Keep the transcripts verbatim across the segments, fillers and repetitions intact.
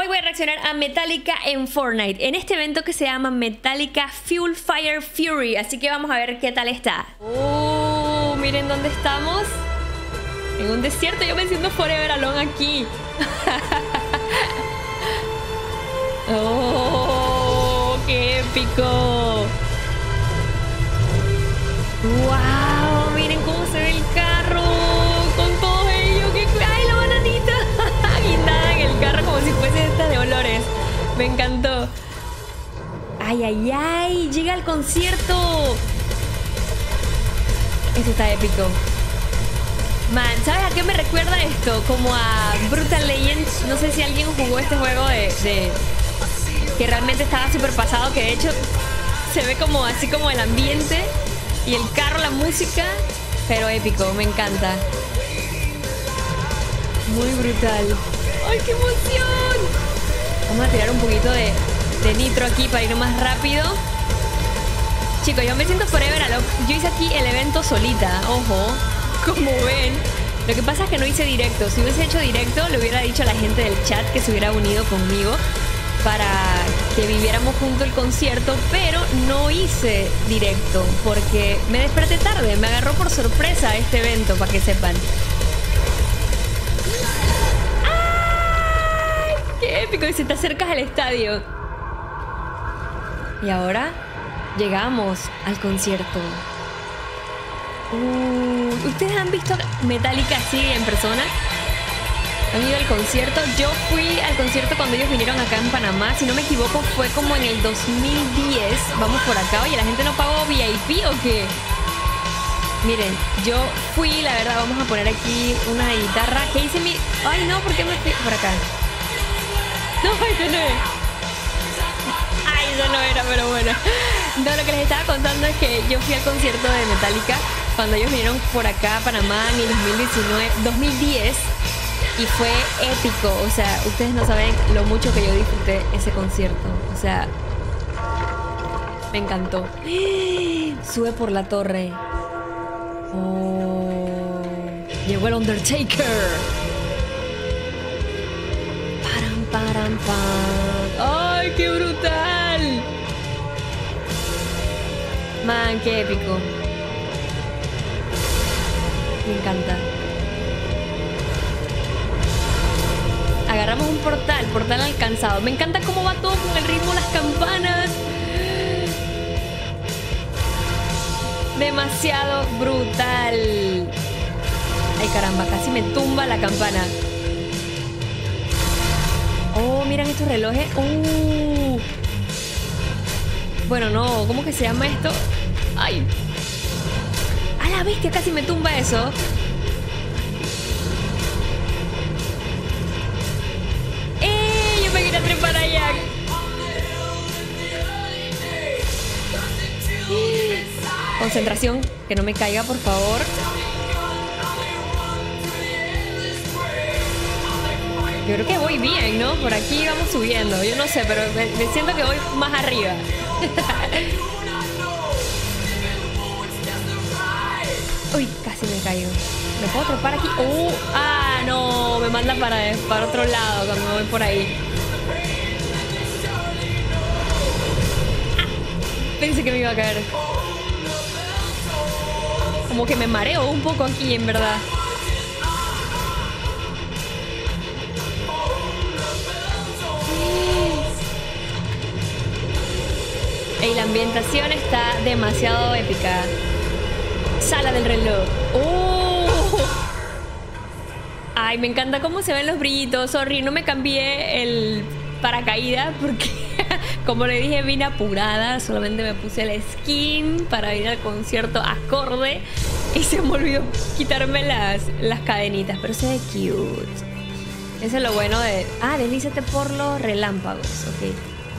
Hoy voy a reaccionar a Metallica en Fortnite, en este evento que se llama Metallica Fuel Fire Fury. Así que vamos a ver qué tal está. Oh, miren dónde estamos. En un desierto. Yo me siento forever alone aquí. Oh, qué épico. Wow, miren cómo se ve el carro con todo ello. ¡Qué... ¡Ay, la bananita! Guindada en el carro como si fuese esta de olores. Me encantó. ¡Ay, ay, ay! Llega al concierto. Esto está épico. Man, ¿sabes a qué me recuerda esto? Como a Brutal Legends. No sé si alguien jugó este juego de... de que realmente estaba súper pasado. Que de hecho se ve como así como el ambiente y el carro, la música. Pero épico, me encanta. Muy brutal. ¡Ay, qué emoción! Vamos a tirar un poquito de, de nitro aquí para ir más rápido. Chicos, yo me siento forever alone. Yo hice aquí el evento solita, ojo. Como ven. Lo que pasa es que no hice directo. Si hubiese hecho directo, le hubiera dicho a la gente del chat que se hubiera unido conmigo para que viviéramos junto el concierto, pero no hice directo porque me desperté tarde. Me agarró por sorpresa este evento, para que sepan. ¡Ay! ¡Qué épico! Y si te acercas al estadio. Y ahora llegamos al concierto. Uh, ¿Ustedes han visto Metallica así en persona? ¿Han ido al concierto? Yo fui al concierto cuando ellos vinieron acá en Panamá. Si no me equivoco, fue como en el dos mil diez. Vamos por acá. Oye, ¿la gente no pagó V I P o qué? Miren, yo fui, la verdad. Vamos a poner aquí una guitarra. ¿Qué hice mi...? Ay, no, ¿por qué me fui por acá? No, eso no es. Ay, eso no era, pero bueno. No, lo que les estaba contando es que yo fui al concierto de Metallica cuando ellos vinieron por acá a Panamá en el dos mil diecinueve, dos mil diez. Y fue épico, o sea, ustedes no saben lo mucho que yo disfruté ese concierto. O sea, me encantó. Sube por la torre. Oh, llegó el Undertaker. Param, param, pam. ¡Ay, qué brutal! Man, qué épico. Me encanta. Agarramos un portal, portal alcanzado. Me encanta cómo va todo con el ritmo, las campanas. Demasiado brutal. Ay, caramba, casi me tumba la campana. Oh, miren estos relojes. Uh. Bueno, no, ¿cómo que se llama esto? Ay. A la bestia, casi me tumba eso. A trepar allá. Concentración, que no me caiga, por favor. Yo creo que voy bien, ¿no? Por aquí vamos subiendo. Yo no sé, pero me, me siento que voy más arriba. Uy, casi me caigo. ¿Me puedo trepar aquí? Uh, ah, no, me manda para, para otro lado cuando me voy por ahí. Pensé que me iba a caer. Como que me mareo un poco aquí, en verdad. Y la ambientación está demasiado épica. Sala del reloj. ¡Oh! Ay, me encanta cómo se ven los brillitos. Sorry, no me cambié el paracaídas porque, como le dije, vine apurada. Solamente me puse el skin para ir al concierto acorde y se me olvidó quitarme las, las cadenitas. Pero se ve cute. Eso es lo bueno de... Ah, deslízate por los relámpagos. Ok.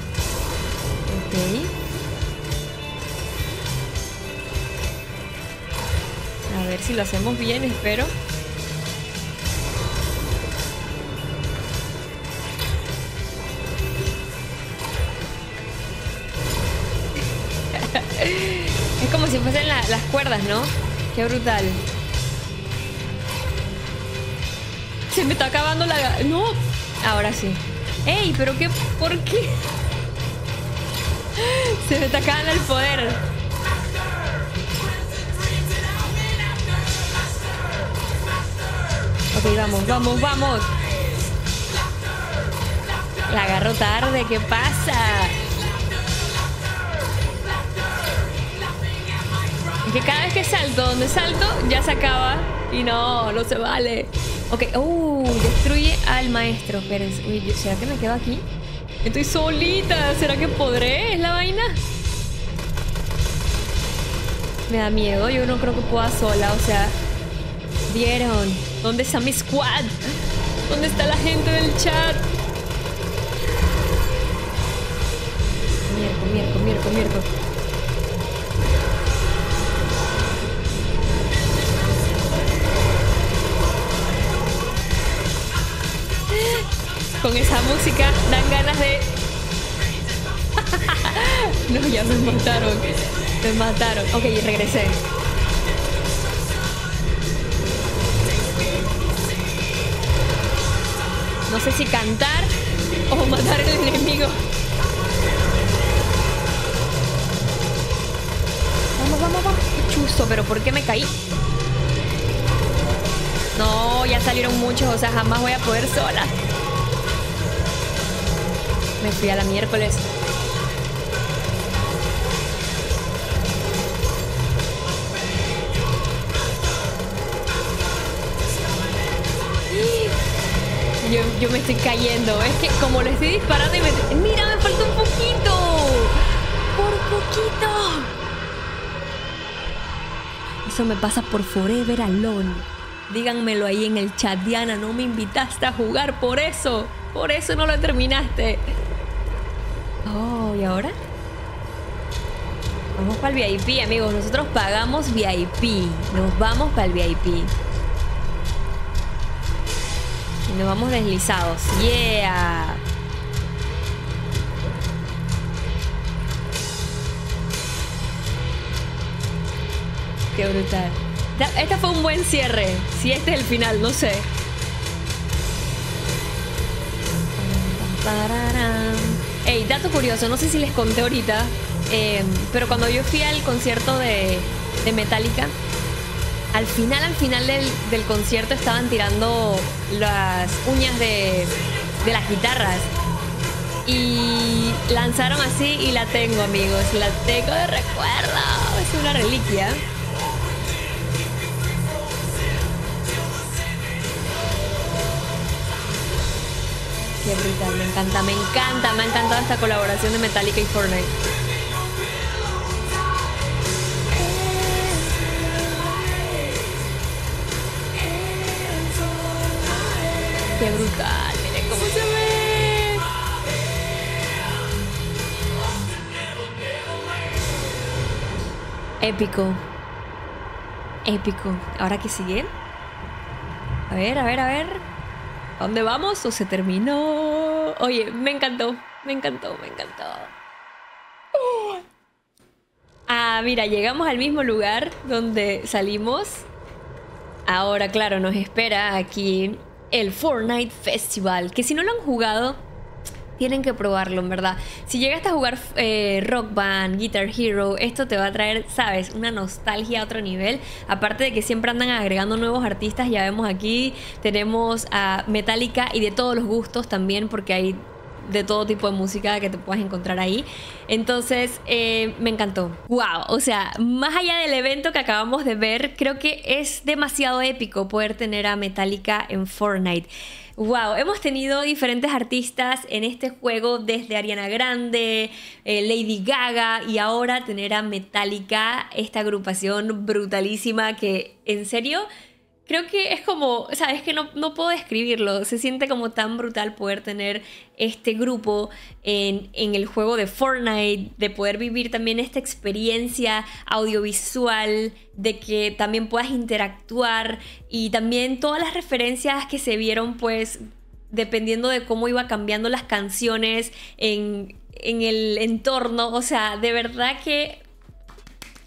Ok. A ver si lo hacemos bien, espero. Es como si fuesen la, las cuerdas, ¿no? Qué brutal. Se me está acabando la... ¡No! Ahora sí. ¡Ey! ¿Pero qué? ¿Por qué? Se me está acabando el poder. Ok, vamos, vamos, vamos. La agarro tarde, ¿qué pasa? Es que cada vez que salto, donde salto, ya se acaba. Y no, no se vale. Ok, uh, destruye al maestro. Espérense, uy, ¿será que me quedo aquí? Estoy solita, ¿será que podré? ¿Es la vaina? Me da miedo, yo no creo que pueda sola, o sea... ¿Vieron? ¿Dónde está mi squad? ¿Dónde está la gente del chat? Mierco, mierco, mierco, mierco. Con esa música dan ganas de... No, ya me mataron. Me mataron. Ok, regresé. No sé si cantar o matar al enemigo. Vamos, vamos, vamos. Qué chuzo, pero ¿por qué me caí? No, ya salieron muchos, o sea, jamás voy a poder sola. Me fui a la miércoles. Yo, yo me estoy cayendo. Es que como le estoy disparando y me... ¡Mira, me falta un poquito! ¡Por poquito! Eso me pasa por Forever Alone. Díganmelo ahí en el chat. Diana, no me invitaste a jugar por eso. Por eso no lo terminaste. Oh, ¿y ahora? Vamos para el V I P, amigos. Nosotros pagamos V I P. Nos vamos para el V I P. Y nos vamos deslizados. ¡Yeah! ¡Qué brutal! Este fue un buen cierre. Si este es el final, no sé. Ey, dato curioso. No sé si les conté ahorita. Eh, pero cuando yo fui al concierto de, de Metallica, al final, al final del, del concierto estaban tirando las uñas de, de las guitarras. Y lanzaron así y la tengo, amigos. La tengo de recuerdo. Es una reliquia. Qué brutal, me encanta, me encanta, me ha encantado esta colaboración de Metallica y Fortnite. Qué brutal, miren cómo se ve. Épico. Épico. ¿Ahora qué sigue? A ver, a ver, a ver. ¿A dónde vamos o se terminó? Oye, me encantó, me encantó, me encantó. Uh. Ah, mira, llegamos al mismo lugar donde salimos. Ahora, claro, nos espera aquí el Fortnite Festival, que si no lo han jugado, tienen que probarlo, en verdad. Si llegaste a jugar eh, Rock Band, Guitar Hero, esto te va a traer, ¿sabes? Una nostalgia a otro nivel. Aparte de que siempre andan agregando nuevos artistas. Ya vemos aquí, tenemos a Metallica y de todos los gustos también, porque hay de todo tipo de música que te puedas encontrar ahí. Entonces, eh, me encantó. ¡Wow! O sea, más allá del evento que acabamos de ver, creo que es demasiado épico poder tener a Metallica en Fortnite. Wow, hemos tenido diferentes artistas en este juego, desde Ariana Grande, eh, Lady Gaga, y ahora tener a Metallica, esta agrupación brutalísima que, en serio, creo que es como, sabes que no, no puedo describirlo, se siente como tan brutal poder tener este grupo en, en el juego de Fortnite, de poder vivir también esta experiencia audiovisual, de que también puedas interactuar y también todas las referencias que se vieron, pues dependiendo de cómo iba cambiando las canciones en, en el entorno. O sea, de verdad que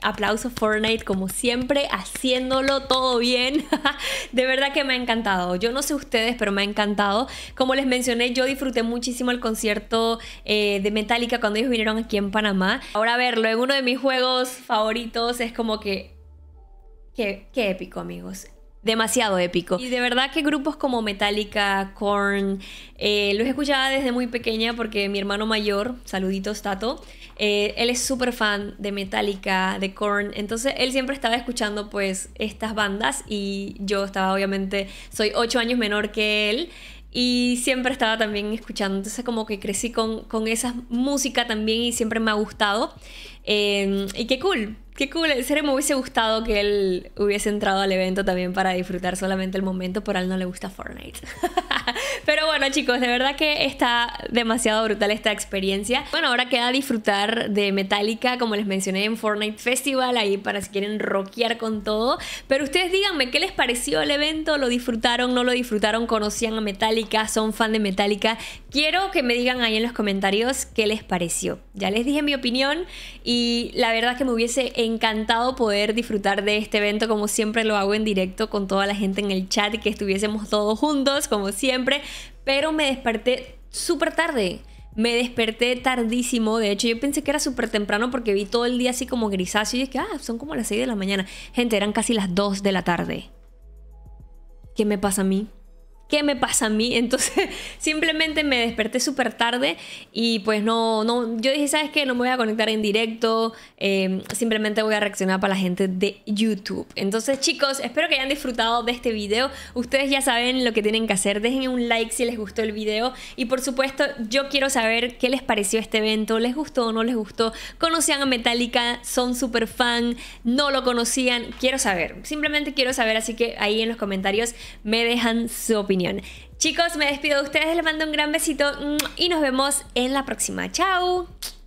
aplauso Fortnite como siempre, haciéndolo todo bien. De verdad que me ha encantado. Yo no sé ustedes, pero me ha encantado. Como les mencioné, yo disfruté muchísimo el concierto eh, de Metallica cuando ellos vinieron aquí en Panamá. Ahora verlo en uno de mis juegos favoritos es como que... Qué, qué épico, amigos. Demasiado épico. Y de verdad que grupos como Metallica, Korn, eh, los escuchaba desde muy pequeña porque mi hermano mayor, saluditos Tato, eh, él es súper fan de Metallica, de Korn. Entonces él siempre estaba escuchando pues estas bandas y yo estaba obviamente, soy ocho años menor que él. Y siempre estaba también escuchando, entonces como que crecí con, con esa música también y siempre me ha gustado. Eh, y qué cool, qué cool. En serio me hubiese gustado que él hubiese entrado al evento también para disfrutar solamente el momento, pero a él no le gusta Fortnite. Pero bueno, chicos, de verdad que está demasiado brutal esta experiencia. Bueno, ahora queda disfrutar de Metallica, como les mencioné, en Fortnite Festival, ahí para si quieren rockear con todo. Pero ustedes díganme, ¿qué les pareció el evento? ¿Lo disfrutaron? ¿No lo disfrutaron? ¿Conocían a Metallica? ¿Son fan de Metallica? Quiero que me digan ahí en los comentarios qué les pareció. Ya les dije mi opinión y la verdad que me hubiese encantado poder disfrutar de este evento como siempre lo hago en directo con toda la gente en el chat y que estuviésemos todos juntos como siempre. Pero me desperté súper tarde. Me desperté tardísimo. De hecho, yo pensé que era súper temprano porque vi todo el día así como grisáceo. Y dije, ah, son como las seis de la mañana. Gente, eran casi las dos de la tarde. ¿Qué me pasa a mí? ¿Qué me pasa a mí? Entonces simplemente me desperté súper tarde y pues no, no, yo dije, ¿sabes qué? No me voy a conectar en directo, eh, simplemente voy a reaccionar para la gente de YouTube. Entonces chicos, espero que hayan disfrutado de este video. Ustedes ya saben lo que tienen que hacer, dejen un like si les gustó el video y por supuesto yo quiero saber qué les pareció este evento, ¿les gustó o no les gustó? ¿Conocían a Metallica? ¿Son súper fan? ¿No lo conocían? Quiero saber, simplemente quiero saber, así que ahí en los comentarios me dejan su opinión. Chicos, me despido de ustedes, les mando un gran besito y nos vemos en la próxima. ¡Chao!